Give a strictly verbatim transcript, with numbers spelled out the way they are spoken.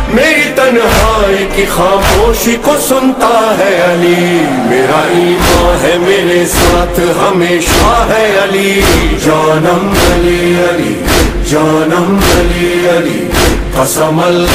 मेरी तन्हाई की खामोशी को सुनता है अली। मेरा ईमान है मेरे साथ हमेशा है अली। जानम अली अली जानम अली अली कसम